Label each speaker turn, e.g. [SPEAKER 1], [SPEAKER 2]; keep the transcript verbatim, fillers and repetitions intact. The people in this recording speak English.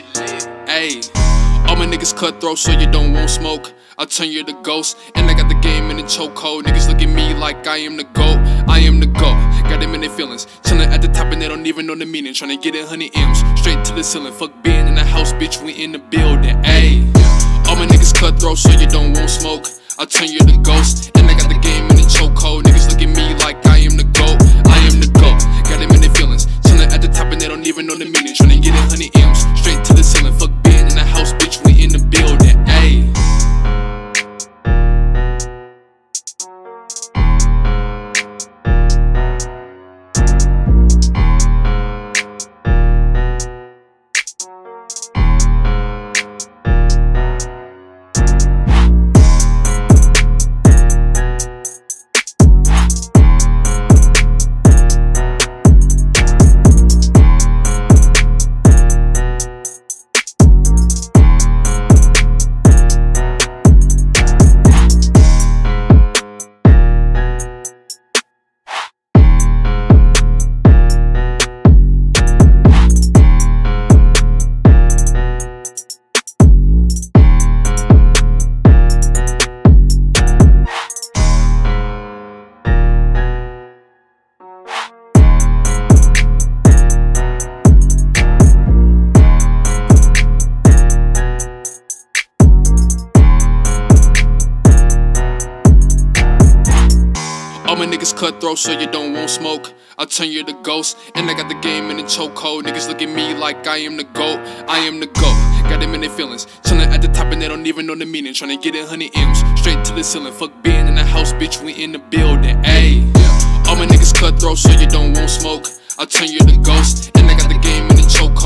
[SPEAKER 1] Ayy, all my niggas cutthroat so you don't want smoke. I'll turn you to ghost, and I got the game in the chokehold. Niggas look at me like I am the GOAT, I am the GOAT. Got them in their feelings, chillin' at the top and they don't even know the meaning. Tryna get it one hundred M's, straight to the ceiling. Fuck being in the house, bitch, we in the building. Ayy, all my niggas cutthroat so you don't want smoke. I'll turn you to ghost, and I got the game in the chokehold. Niggas look at me like I am the GOAT, I am the GOAT. Got them in their feelings, chillin' at the top and they don't even know the meaning. Tryna get it one hundred M's, straight to the ceiling. Fuck being in the house, bitch, we in the building. Ayy. All my niggas cutthroat so you don't want smoke. I'll turn you to ghost, and I got the game in the chokehold. Niggas look at me like I am the GOAT, I am the GOAT. Got them in their feelings, chillin' at the top and they don't even know the meaning. Tryna get it one hundred M's, straight to the ceiling. Fuck being in the house, bitch, we in the building. Ayy, all my niggas cutthroat so you don't want smoke. I'll turn you to ghost, and I got the game in the chokehold.